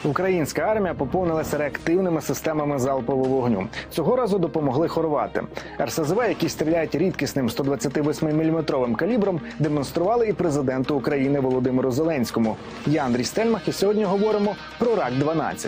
Українська армія поповнилася реактивними системами залпового вогню. Цього разу допомогли хорвати. РСЗВ, які стріляють рідкісним 128-мм калібром, демонстрували і президенту України Володимиру Зеленському. Я Андрій Стельмах, і сьогодні говоримо про РАК-12.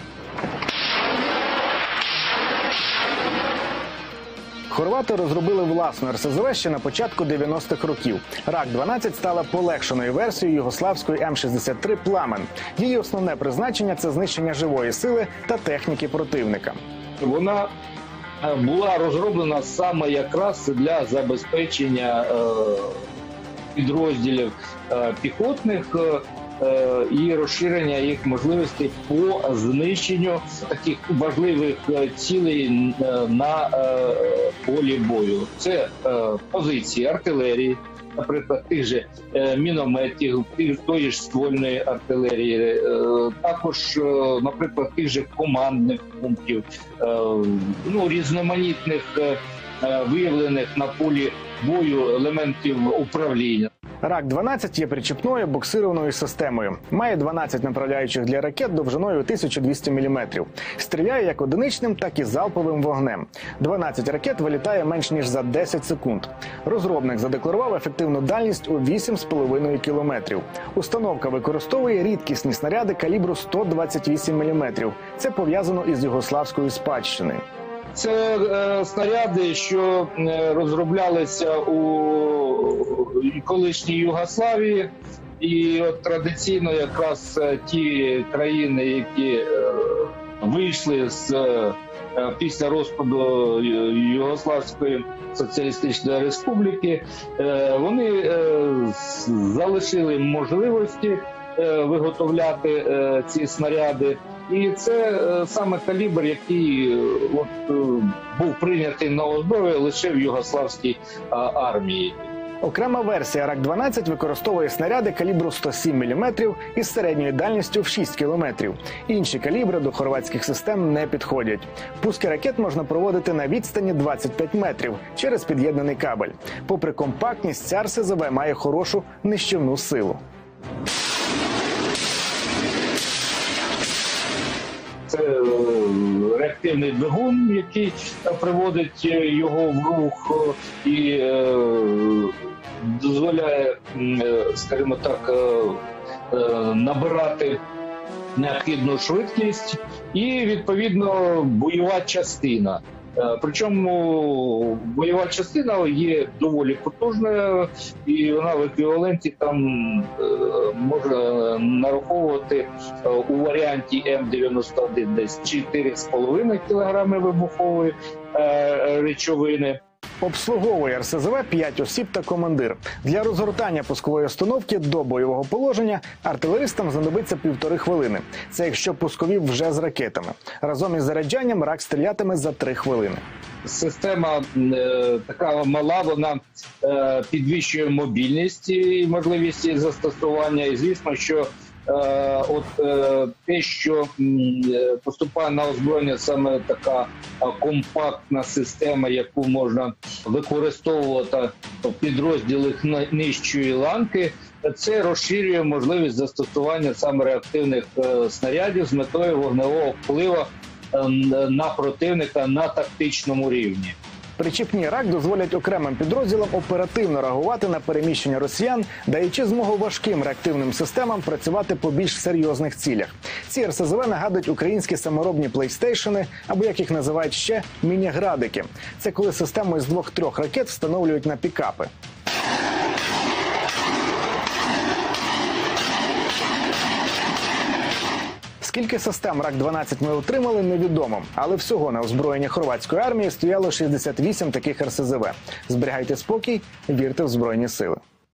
Хорвати розробили власну РСЗВ ще на початку 90-х років. РАК-12 стала полегшеною версією югославської М-63 «Пламен». Її основне призначення – це знищення живої сили та техніки противника. Вона була розроблена саме якраз для забезпечення підрозділів піхотних і розширення їх можливостей по знищенню таких важливих цілей на полі бою. Це позиції артилерії, наприклад, тих же мінометів, тої ж ствольної артилерії, також, наприклад, тих же командних пунктів, різноманітних виявлених на полі бою елементів управління. РАК-12 є причіпною буксированою системою. Має 12 направляючих для ракет довжиною 1200 мм. Стріляє як одиничним, так і залповим вогнем. 12 ракет вилітає менш ніж за 10 секунд. Розробник задекларував ефективну дальність у 8,5 км. Установка використовує рідкісні снаряди калібру 128 мм. Це пов'язано із югославською спадщиною. Це снаряди, що розроблялися у колишній Югославії. І от традиційно якраз ті країни, які вийшли після розпаду Югославської соціалістичної республіки, вони залишили можливості виготовляти ці снаряди. І це саме калібр, який був прийнятий на озброєння лише в югославській армії. Окрема версія РАК-12 використовує снаряди калібру 107 мм із середньою дальністю в 6 км. Інші калібри до хорватських систем не підходять. Пуски ракет можна проводити на відстані 25 метрів через під'єднаний кабель. Попри компактність, ця РСЗВ має хорошу нищівну силу. Це реактивний двигун, який приводить його в рух і дозволяє, скажімо так, набирати необхідну швидкість і, відповідно, бойова частина. Причому бойова частина є доволі потужною, і вона в еквіваленті там може нараховувати у варіанті М91 десь 4,5 кг вибухової речовини. Обслуговує РСЗВ 5 осіб та командир. Для розгортання пускової установки до бойового положення артилеристам знадобиться 1,5 хвилини. Це якщо пускові вже з ракетами. Разом із заряджанням РАК стрілятиме за 3 хвилини. Система така мала, вона підвищує мобільність і можливість її застосування. І звісно, що те, що поступає на озброєння саме така компактна система, яку можна використовувати в підрозділах нижчої ланки, це розширює можливість застосування саме реактивних снарядів з метою вогневого впливу на противника на тактичному рівні. Причіпні РАК дозволять окремим підрозділам оперативно реагувати на переміщення росіян, даючи змогу важким реактивним системам працювати по більш серйозних цілях. Ці РСЗВ нагадують українські саморобні плейстейшени, або, як їх називають ще, міні-градики. Це коли систему із 2-3 ракет встановлюють на пікапи. Скільки систем РАК-12 ми отримали, невідомо. Але всього на озброєнні хорватської армії стояло 68 таких РСЗВ. Зберігайте спокій, вірте в Збройні Сили.